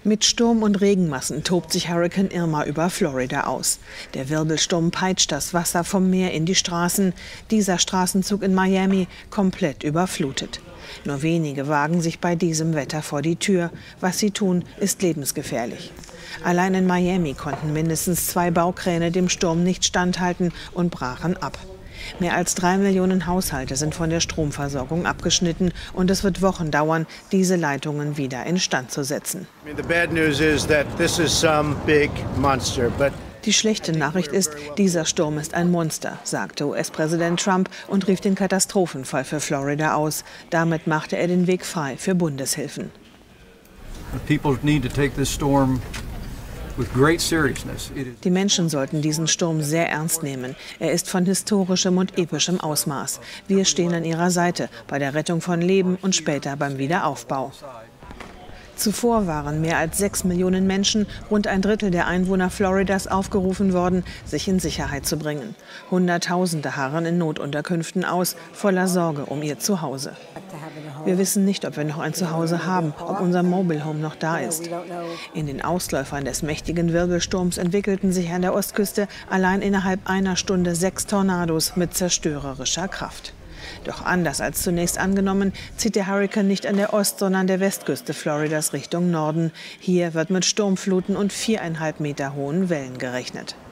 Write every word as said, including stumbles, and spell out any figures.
Mit Sturm und Regenmassen tobt sich Hurrikan Irma über Florida aus. Der Wirbelsturm peitscht das Wasser vom Meer in die Straßen. Dieser Straßenzug in Miami komplett überflutet. Nur wenige wagen sich bei diesem Wetter vor die Tür. Was sie tun, ist lebensgefährlich. Allein in Miami konnten mindestens zwei Baukräne dem Sturm nicht standhalten und brachen ab. Mehr als drei Millionen Haushalte sind von der Stromversorgung abgeschnitten und es wird Wochen dauern, diese Leitungen wieder instand zu setzen. Die schlechte Nachricht ist, dieser Sturm ist ein Monster, sagte U S-Präsident Trump und rief den Katastrophenfall für Florida aus. Damit machte er den Weg frei für Bundeshilfen. Die Menschen sollten diesen Sturm sehr ernst nehmen. Er ist von historischem und epischem Ausmaß. Wir stehen an ihrer Seite bei der Rettung von Leben und später beim Wiederaufbau. Zuvor waren mehr als sechs Millionen Menschen, rund ein Drittel der Einwohner Floridas, aufgerufen worden, sich in Sicherheit zu bringen. Hunderttausende harren in Notunterkünften aus, voller Sorge um ihr Zuhause. Wir wissen nicht, ob wir noch ein Zuhause haben, ob unser Mobile Home noch da ist. In den Ausläufern des mächtigen Wirbelsturms entwickelten sich an der Ostküste allein innerhalb einer Stunde sechs Tornados mit zerstörerischer Kraft. Doch anders als zunächst angenommen, zieht der Hurrikan nicht an der Ost-, sondern der Westküste Floridas Richtung Norden. Hier wird mit Sturmfluten und viereinhalb Meter hohen Wellen gerechnet.